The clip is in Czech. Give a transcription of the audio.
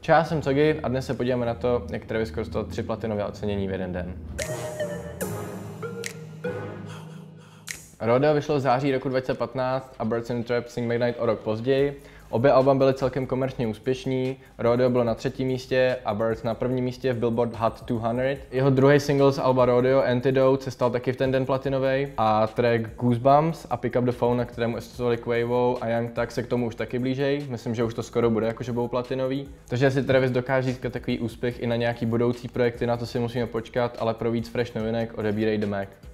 Čau, jsem Cogy a dnes se podíváme na to, jak Travis dostal 3 platinové ocenění v jeden den. Rodeo vyšlo v září roku 2015 a Birds in the Trap Sing McKnight o rok později. Obě alba byly celkem komerčně úspěšný, Rodeo bylo na 3. místě a Birds na 1. místě v Billboard Hot 200. Jeho druhý single z alba Rodeo, Antidote, se stal taky v ten den platinový a track Goosebumps a Pick Up the Phone, na kterému asistovali Quavo a Young Thug, se k tomu už taky blížej. Myslím, že už to skoro bude, jakože budou platinový. Takže jestli Travis dokáže získat takový úspěch i na nějaký budoucí projekty, na to si musíme počkat, ale pro víc fresh novinek odebírej The Mac.